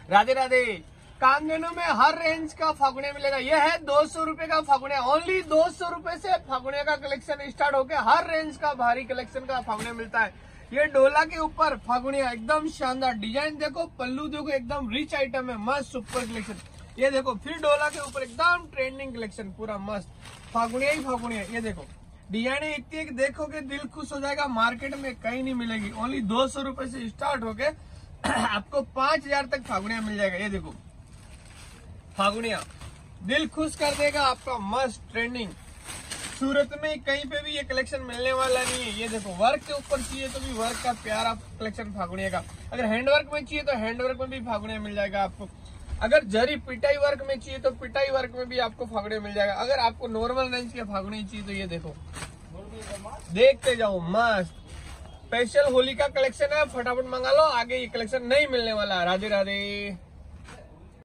राधे राधे। कांगनों में हर रेंज का फागुड़िया मिलेगा। यह है 200 रुपए का फागुड़िया। ओनली 200 रुपए से फागुड़िया का कलेक्शन स्टार्ट होके हर रेंज का भारी कलेक्शन का फागुड़िया मिलता है। ये डोला के ऊपर फागुड़िया एकदम शानदार डिजाइन देखो, पल्लू देखो, एकदम रिच आइटम है, मस्त सुपर कलेक्शन। ये देखो फिर डोला के ऊपर एकदम ट्रेंडिंग कलेक्शन, पूरा मस्त फागुड़िया ही फागुड़िया। ये देखो डिजाइन इतनी एक देखोगे दिल खुश हो जाएगा, मार्केट में कहीं नहीं मिलेगी। ओनली 200 रुपए से स्टार्ट होके आपको 5000 तक फागुड़िया मिल जाएगा। ये देखो फागुड़िया दिल खुश कर देगा आपका, मस्त ट्रेंडिंग। सूरत में कहीं पे भी ये कलेक्शन मिलने वाला नहीं है। ये देखो वर्क के ऊपर चाहिए तो भी वर्क का प्यारा कलेक्शन फागुड़िया का। अगर हैंडवर्क में चाहिए तो हैंडवर्क में भी फागुड़िया मिल जाएगा आपको। अगर जरी पिटाई वर्क में चाहिए तो पिटाई वर्क में भी आपको फागुड़िया मिल जाएगा। अगर आपको नॉर्मल रेंज के फागुड़िया चाहिए तो ये देखो देखते जाओ, मस्त स्पेशल होली का कलेक्शन है, फटाफट मंगा लो, आगे ये कलेक्शन नहीं मिलने वाला। राधे राधे।